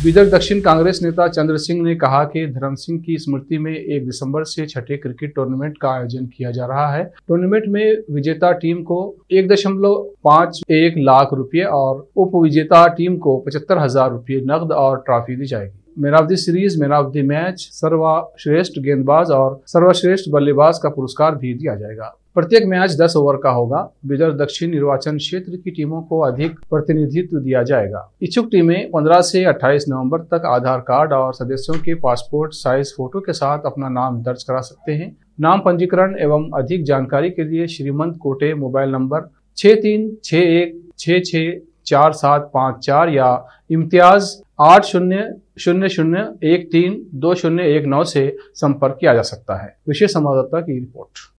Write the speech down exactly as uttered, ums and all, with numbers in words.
विदर्भ दक्षिण कांग्रेस नेता चंद्र सिंह ने कहा कि धर्म सिंह की स्मृति में एक दिसंबर से छठे क्रिकेट टूर्नामेंट का आयोजन किया जा रहा है। टूर्नामेंट में विजेता टीम को एक दशमलव पाँच एक लाख रुपए और उप विजेता टीम को पचहत्तर हजार रुपये नकद और ट्रॉफी दी जाएगी। Man of the series, man of the match, सर्वश्रेष्ठ गेंदबाज और सर्वश्रेष्ठ बल्लेबाज का पुरस्कार भी दिया जाएगा। प्रत्येक मैच दस ओवर का होगा। विदर्भ दक्षिण निर्वाचन क्षेत्र की टीमों को अधिक प्रतिनिधित्व दिया जाएगा। इच्छुक टीमें पंद्रह से अट्ठाईस नवंबर तक आधार कार्ड और सदस्यों के पासपोर्ट साइज फोटो के साथ अपना नाम दर्ज करा सकते हैं। नाम पंजीकरण एवं अधिक जानकारी के लिए श्रीमंत कोटे मोबाइल नंबर छः तीन छः एक छः छः चार सात पाँच चार या इम्तियाज आठ शून्य शून्य शून्य एक तीन दो शून्य एक नौ से संपर्क किया जा सकता है। विशेष संवाददाता की रिपोर्ट।